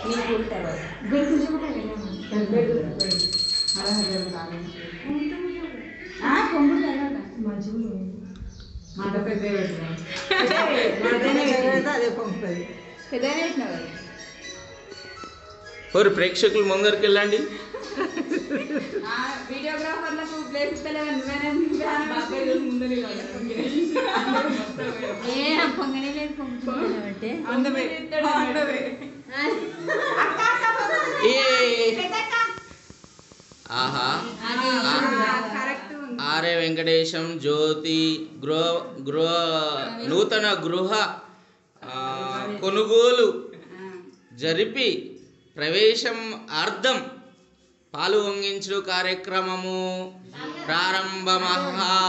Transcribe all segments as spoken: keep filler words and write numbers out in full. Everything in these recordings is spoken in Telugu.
నీకు తర్వాత మాట పెద్ద అదే పంపుతుంది పెద్ద ఓరు ప్రేక్షకులు ముందరికి వెళ్ళండి. వీడియోగ్రాఫర్లకు ప్లేస్ ఆహా ఆర్ఏ వెంకటేశం జ్యోతి గృహ గృహ నూతన గృహ కొనుగోలు జరిపి ప్రవేశం అర్థం పాలు వంగించు కార్యక్రమము ప్రారంభమహా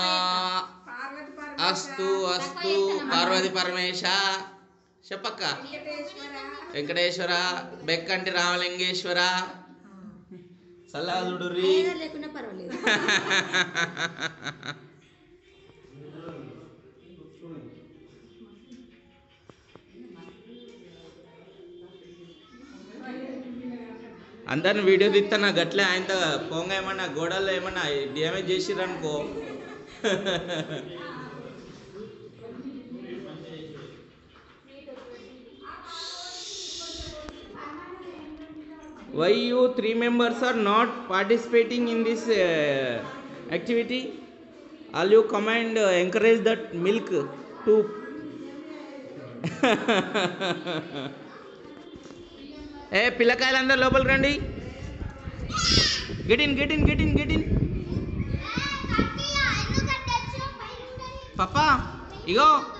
అస్తు అస్తు పార్వతి పరమేశ చెప్పక్క వెంకటేశ్వర బెక్కంటి రామలింగేశ్వర సల్లాదుడు రీ లేకున్నా పర్వాలేదు. అందరిని వీడియో తీస్తున్నా గట్లే ఆయనతో పొంగ ఏమన్నా గోడల్లో ఏమన్నా డ్యామేజ్ చేసిరనుకో why you three members are not participating in this uh, activity? All you come and uh, encourage that milk to ఏ పిల్లకాయలందరూ లోపలికి రండి. Get in get in get in get in పప్పా ఇగో